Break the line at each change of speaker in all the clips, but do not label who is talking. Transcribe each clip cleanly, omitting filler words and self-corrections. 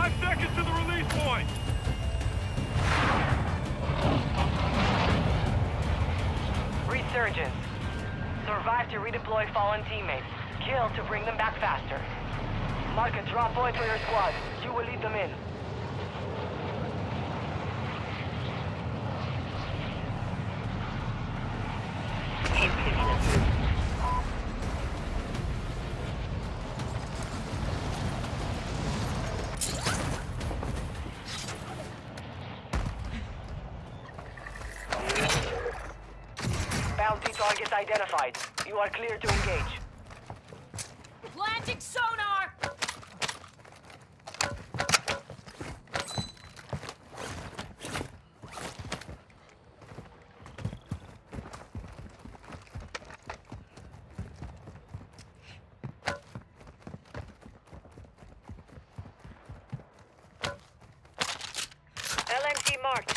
5 seconds to the release point!
Resurgence. Survive to redeploy fallen teammates. Kill to bring them back faster. Mark a drop point for your squad. You will lead them in. Bounty targets identified. You are clear to engage.
Planting sonar! LMG marked.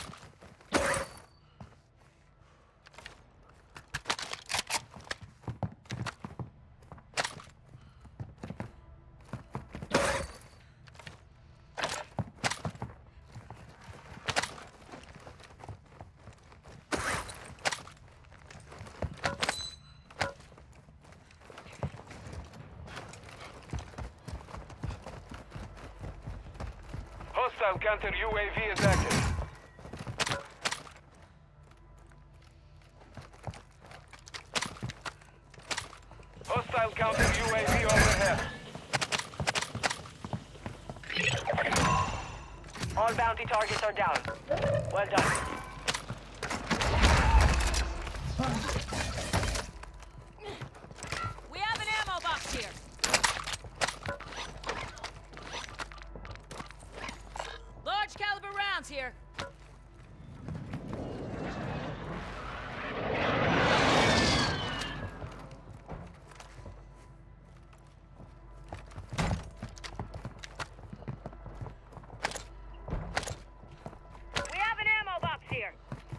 Hostile counter UAV is active. Hostile counter UAV overhead.
All bounty targets are down. Well done.
We have an ammo box here. Large caliber rounds here. We have an ammo box here.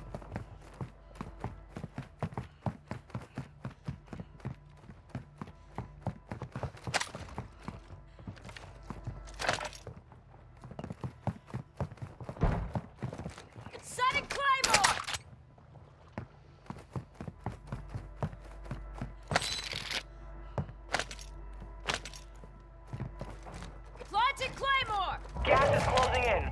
Setting Claymore! Planting Claymore!
Gas is closing in.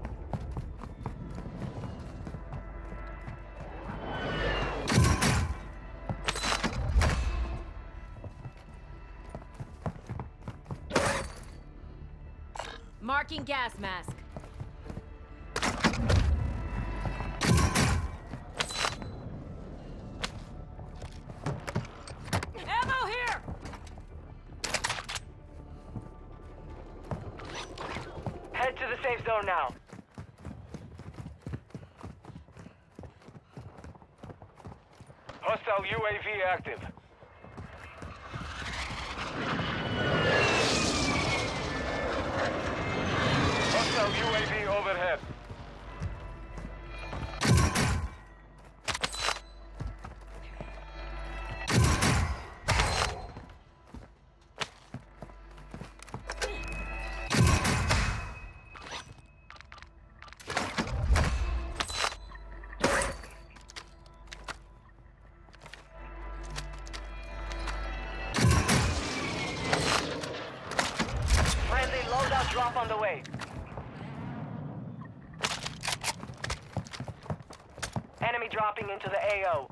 Marking gas mask. Ammo here!
Head to the safe zone now.
Hostile UAV active. Hostile UAV overhead.
Friendly loadout drop on the way. Enemy dropping into the AO.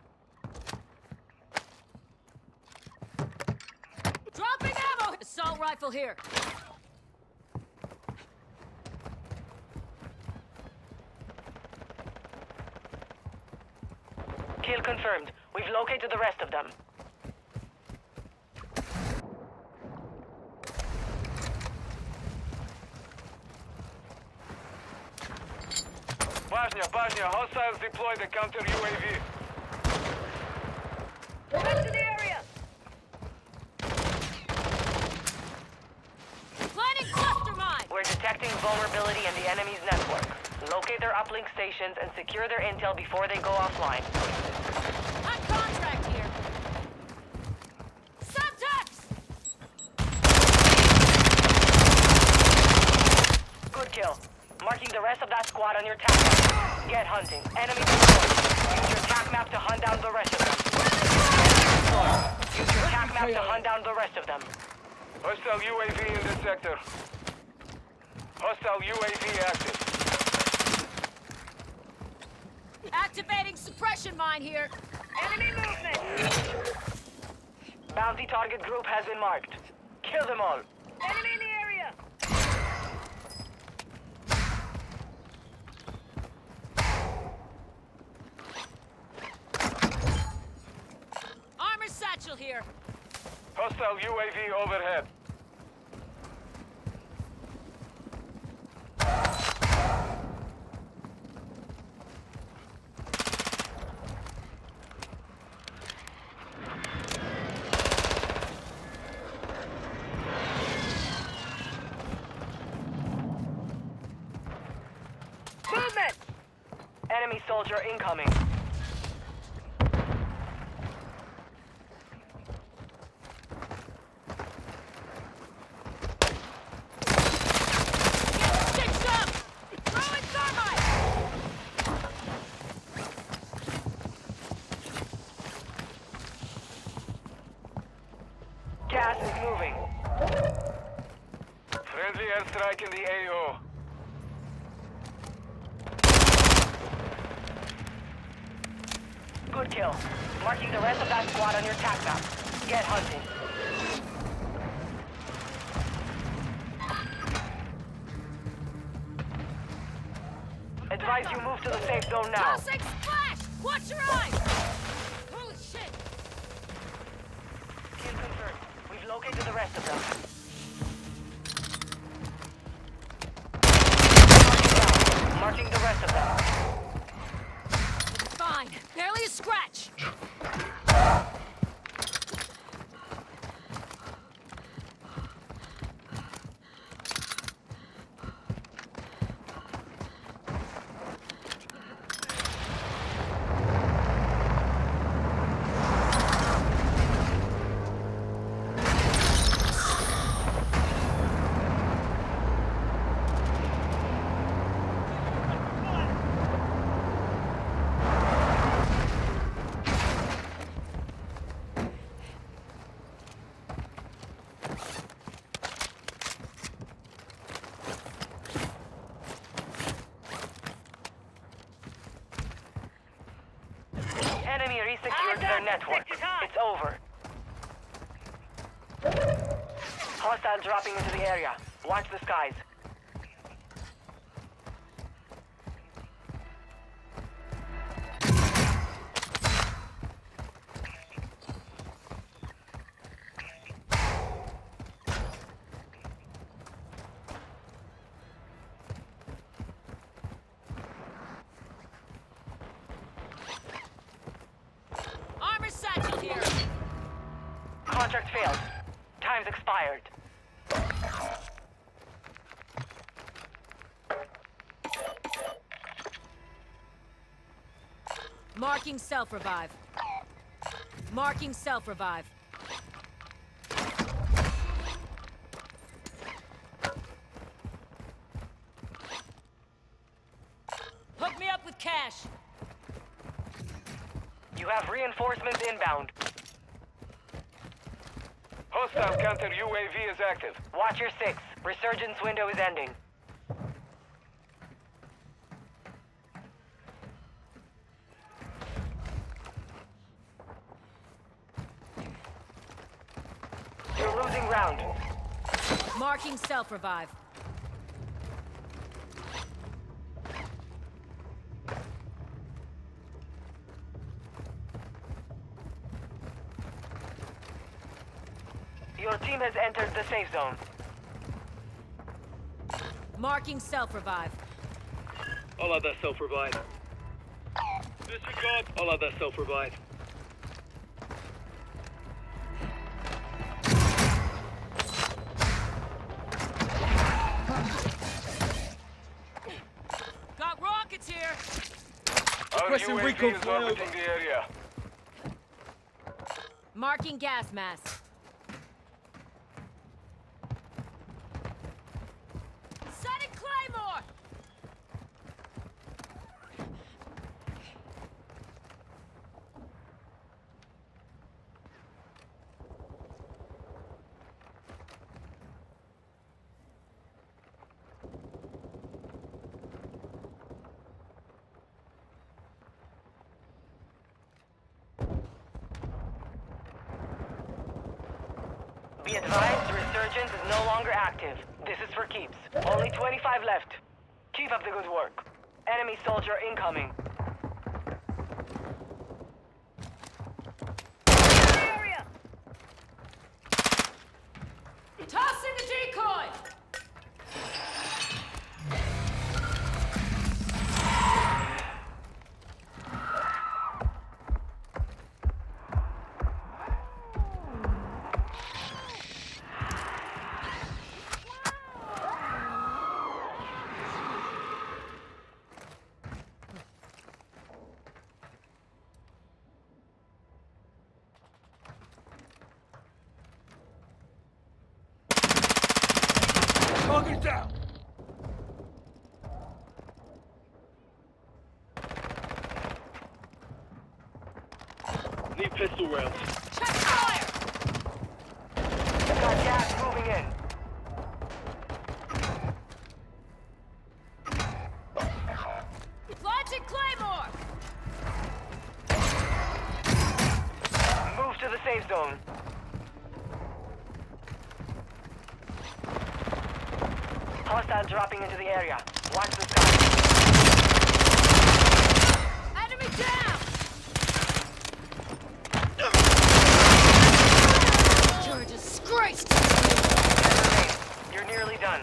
Dropping ammo! Assault rifle here.
Kill confirmed. We've located the rest of them.
Bosnia, hostiles deploy the counter UAV.
Back to the area! Planning cluster mine!
We're detecting vulnerability in the enemy's network. Locate their uplink stations and secure their intel before they go offline.
Hot contract here. Subtext!
Good kill. Marking the rest of that squad on your tac map. Get hunting. Enemy destroyed. Use your tac map to hunt down the rest of them. Use your tac map to hunt down the rest of them.
Hostile UAV in this sector. Hostile UAV active.
Activating suppression mine here.
Enemy movement! Bounty target group has been marked. Kill them all. Enemy in the area!
Armor satchel here.
Hostile UAV overhead.
Movement! Enemy soldier incoming.
Stitched up! Throwing thermite!
Gas is moving.
Friendly airstrike in the AO.
Good kill. Marking the rest of that squad on your tac map. Get hunting. Advise you move to the safe zone now.
Tossing splash! Watch your eyes! Holy shit!
Kill confirmed. We've located the rest of them. Marking the rest of them.
Fine. Barely a scratch.
Enemy resecured their network. It's over. Hostile dropping into the area. Watch the skies.
Armor satchel here.
Contract failed. Time's expired.
Marking self-revive. Marking self-revive. Hook me up with cash.
You have reinforcements inbound.
Hostile counter UAV is active.
Watch your 6. Resurgence window is ending. You're losing ground.
Marking self-revive.
Your team has entered the safe zone.
Marking self-revive.
All other self-revive. Disregard. All other self-revive.
Got rockets here.
Our
Requesting
UAV
recon
is
flyover.
orbiting the area.
Marking gas mask. Setting Claymore!
Be advised, Resurgence is no longer active. This is for keeps. Only 25 left. Keep up the good work. Enemy soldier incoming.
Area! Tossing the decoy!
Target down!
Need pistol rounds.
Check fire!
Got gas moving in.
Planting Claymore!
Move to the safe zone. Hostile dropping into the area. Watch the sky.
Enemy down! You're a disgrace!
You're nearly done.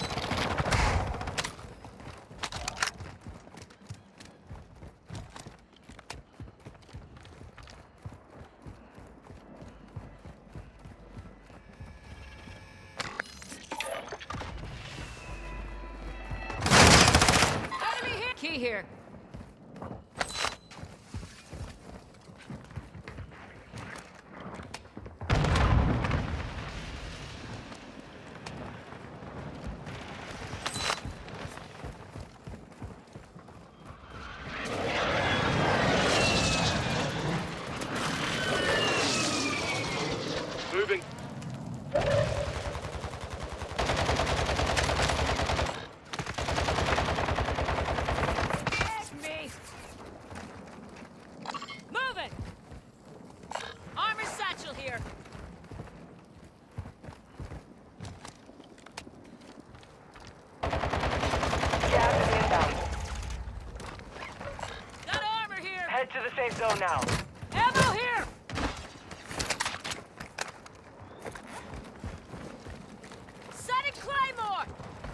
Enemy here! Key here.
Moving.
That's me! Moving! Armor satchel here.
Gas is inbound.
Got armor here.
Head to the safe zone now.
Ammo here! Setting Claymore!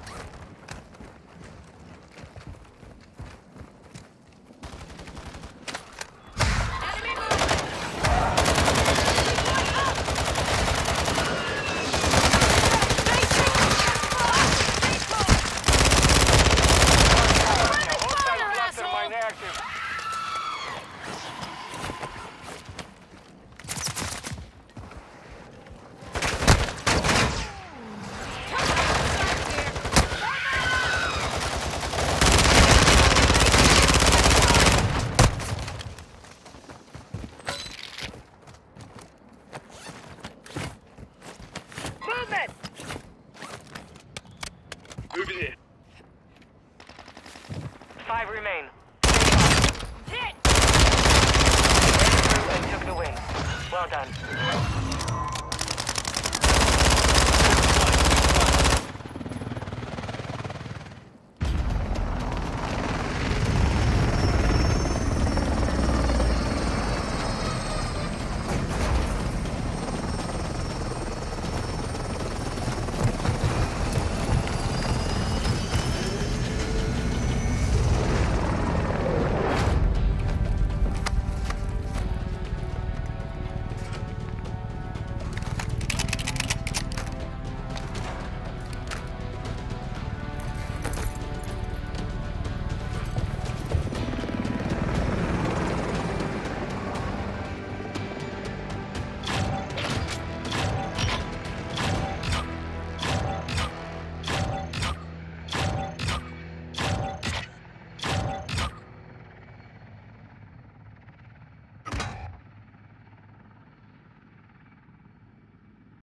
Enemy movement!
Hostile cluster mine active.
Movement!
Moving here.
5 remain.
Hit!
And took the win. Well done.